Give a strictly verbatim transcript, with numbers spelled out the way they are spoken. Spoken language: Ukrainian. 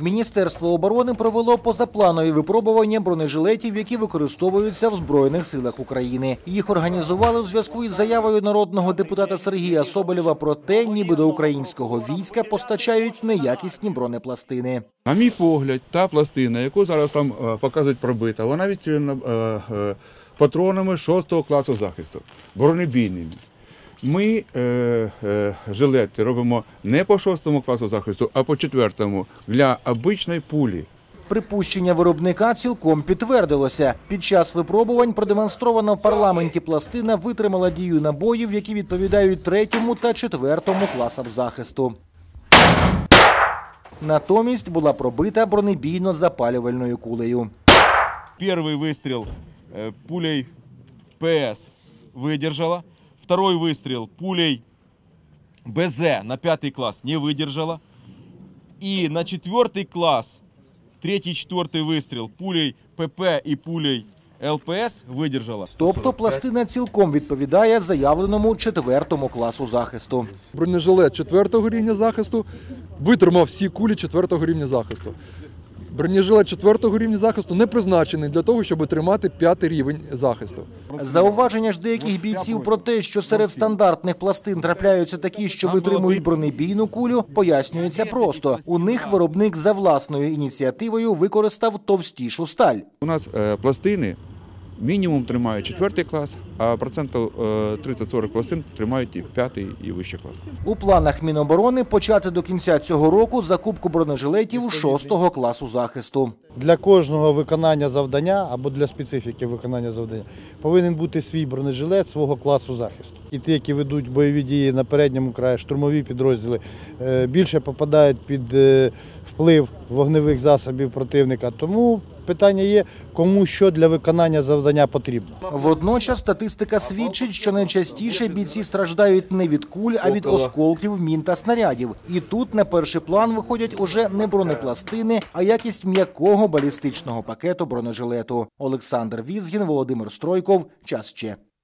Міністерство оборони провело позапланові випробування бронежилетів, які використовуються в Збройних силах України. Їх організували у зв'язку із заявою народного депутата Сергія Соболєва про те, ніби до українського війська постачають неякісні бронепластини. На мій погляд, та пластина, яку зараз там показують пробита, вона відстріляна патронами шостого класу захисту, бронебійними. Ми е, е, жилети робимо не по шостому класу захисту, а по четвертому, для обичної пулі. Припущення виробника цілком підтвердилося. Під час випробувань продемонстрована в парламенті пластина витримала дію набоїв, які відповідають третьому та четвертому класам захисту. Натомість була пробита бронебійно-запалювальною кулею. Перший вистріл пулей ПС видержала. Второй выстрел пулей БЗ на пятый класс не выдержала. И на четвертый класс, третий, четвертый выстрел пулей ПП и пулей ЛПС видержала. Тобто пластина цілком відповідає заявленому четвертому класу захисту. Бронежилет четвертого рівня захисту витримав всі кулі четвертого рівня захисту. Бронежилет четвертого рівня захисту не призначений для того, щоб тримати п'ятий рівень захисту. Зауваження ж деяких бійців про те, що серед стандартних пластин трапляються такі, що витримують бронебійну кулю, пояснюється просто. У них виробник за власною ініціативою використав товстішу сталь. У нас е, пластини мінімум тримають четвертий клас, а процентів тридцять-сорок пластин тримають і п'ятий, і вищий клас. У планах Міноборони почати до кінця цього року закупку бронежилетів шостого класу захисту. Для кожного виконання завдання або для специфіки виконання завдання повинен бути свій бронежилет свого класу захисту. І ті, які ведуть бойові дії на передньому краї, штурмові підрозділи, більше попадають під вплив вогневих засобів противника. Тому питання є, кому що для виконання завдання потрібно. Водночас статистика свідчить, що найчастіше бійці страждають не від куль, а від осколків мін та снарядів. І тут на перший план виходять уже не бронепластини, а якість м'якого балістичного пакету бронежилету. Олександр Візгін, Володимир Стройков. Час Че.